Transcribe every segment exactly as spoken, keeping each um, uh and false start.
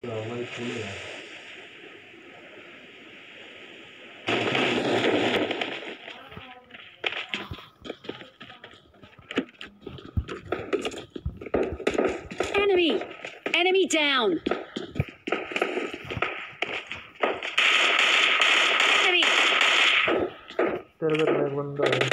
Enemy! Enemy down! Enemy! तेरे घर में एक बंदा है।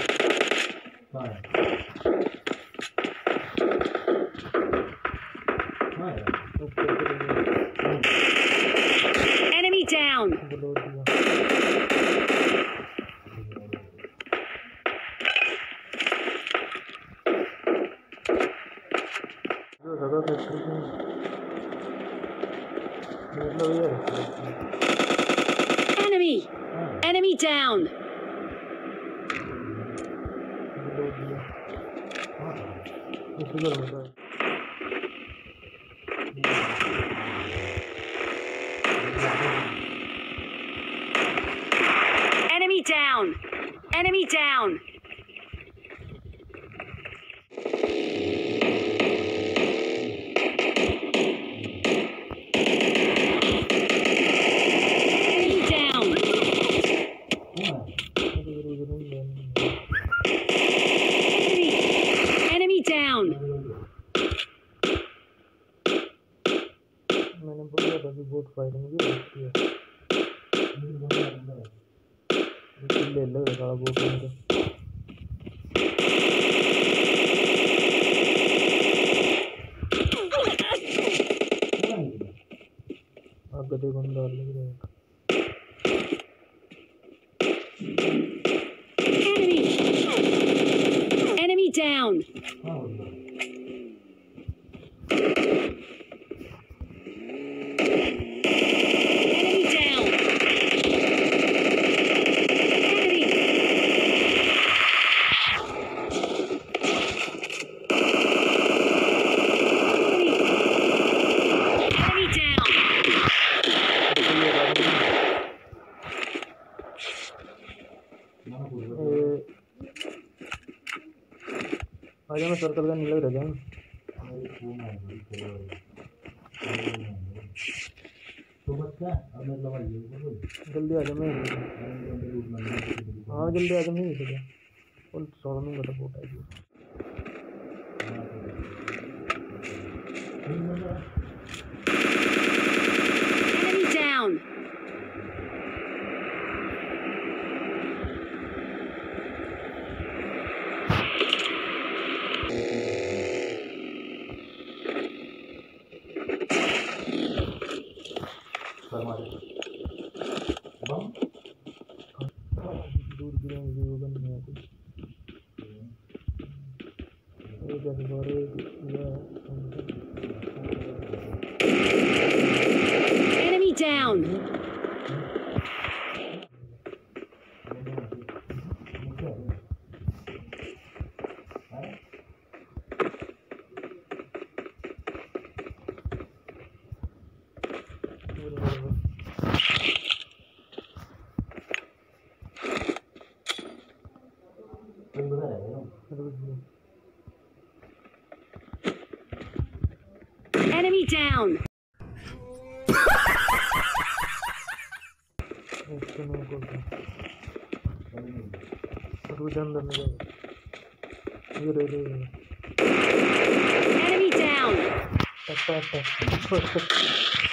Enemy down! Enemy! Enemy down! Enemy down! Enemy down! मैंने बोला था कि बोट फाइटिंग भी होती है। ले लो सारा बोट में आप गधे बंदा लग रहे हैं। Enemy! Enemy down! आज मैं सर्कल का नीला रह जाऊँ जल्दी आ जाओ। मैं हाँ जल्दी आ जाओ। मैं नहीं और सौ में बता बोट है। Enemy down! दूर गिरेंगे वो बंद नहीं आती। ये जैसे बारे Enemy down! Enemy down! Enemy down!